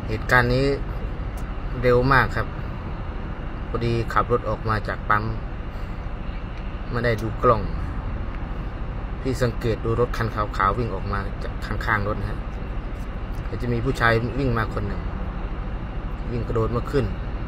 เหตุการณ์นี้เร็วมากครับพอดีขับรถออกมาจากปั๊มไม่ได้ดูกล้องพี่สังเกตดูรถคันขาวๆวิ่งออกมาจากข้างๆรถนะฮะก็จะมีผู้ชายวิ่งมาคนหนึ่งวิ่งกระโดดมาขึ้น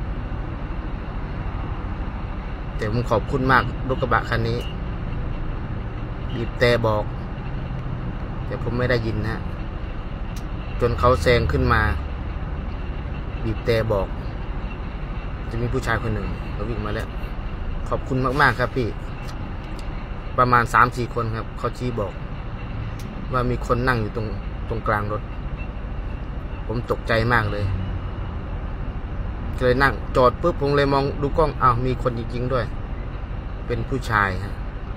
แต่ผมขอบคุณมากรถกระบะคันนี้บีบแต่บอกแต่ผมไม่ได้ยินนะจนเขาแซงขึ้นมาบีบแต่บอกจะมีผู้ชายคนหนึ่งเขาวิ่งมาแล้วขอบคุณมากๆครับพี่ประมาณ 3-4 คนครับเขาชี้บอกว่ามีคนนั่งอยู่ตรงกลางรถผมตกใจมากเลยเลยนั่งจอดปุ๊บผมเลยมองดูกล้องอ้าวมีคนจริงๆด้วยเป็นผู้ชายฮะ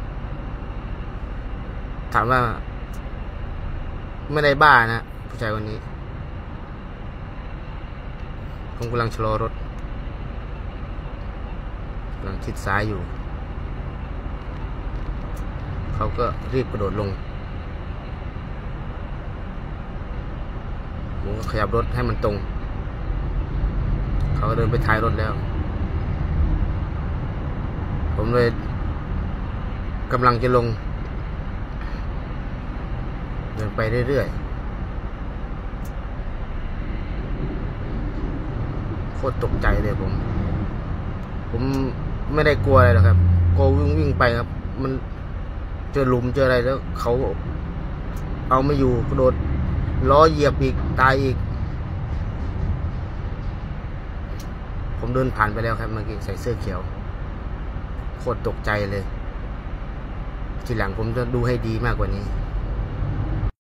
ถามว่าไม่ได้บ้านะผู้ชายคนนี้ผมกำลังชะลอรถกำลังชิดซ้ายอยู่เขาก็รีบกระโดดลงผมก็ขยับรถให้มันตรงเขาก็เดินไปท้ายรถแล้วผมเลยกำลังจะลงเดินไปเรื่อยๆโคตรตกใจเลยผมไม่ได้กลัวอะไรหรอกครับกลัววิ่งไปครับมันเจอหลุมเจออะไรแล้วเขาเอาไม่อยู่กระโดดล้อเหยียบอีกตายอีกผมเดินผ่านไปแล้วครับเมื่อกี้ใส่เสื้อเขียวโคตรตกใจเลยทีหลังผมจะดูให้ดีมากกว่านี้